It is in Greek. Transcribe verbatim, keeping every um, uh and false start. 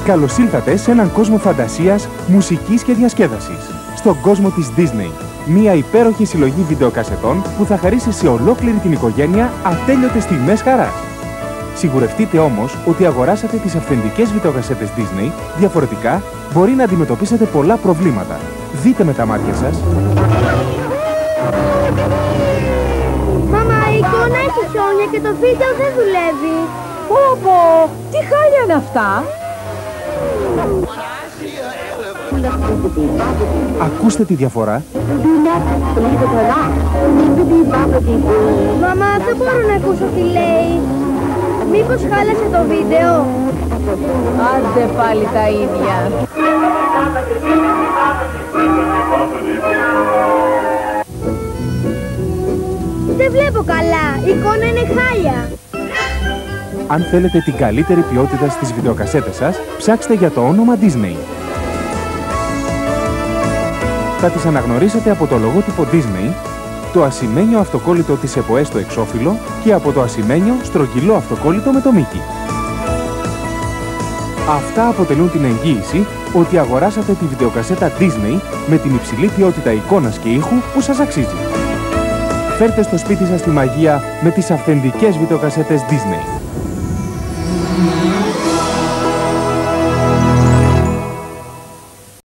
Καλώς ήλθατε σε έναν κόσμο φαντασίας, μουσικής και διασκέδασης. Στον κόσμο της Disney. Μία υπέροχη συλλογή βιντεοκασετών που θα χαρίσει σε ολόκληρη την οικογένεια ατέλειωτες στιγμές χαράς. Σιγουρευτείτε όμως ότι αγοράσατε τις αυθεντικές βιντεοκασέτες Disney, διαφορετικά μπορεί να αντιμετωπίσετε πολλά προβλήματα. Δείτε με τα μάτια σας. Μαμά, η εικόνα έχει χιόνια και το βίντεο δεν δουλεύει. Πω πω, τι χάλια είναι αυτά. Ακούστε τη διαφορά. Μαμά, δεν μπορώ να ακούσω τι λέει. Μήπως χάλασε το βίντεο? Άντε πάλι τα ίδια. Δεν βλέπω καλά, η εικόνα είναι χάλια. Αν θέλετε την καλύτερη ποιότητα στις βιντεοκασέτες σας, ψάξτε για το όνομα Disney. Θα τις αναγνωρίσετε από το λογότυπο Disney, το ασημένιο αυτοκόλλητο της ΕΠΟΕ στο εξώφυλλο και από το ασημένιο στρογγυλό αυτοκόλλητο με το Μίκι. Αυτά αποτελούν την εγγύηση ότι αγοράσατε τη βιντεοκασέτα Disney με την υψηλή ποιότητα εικόνας και ήχου που σας αξίζει. Φέρτε στο σπίτι σας τη μαγεία με τις αυθεντικές βιντεοκασέτες Disney.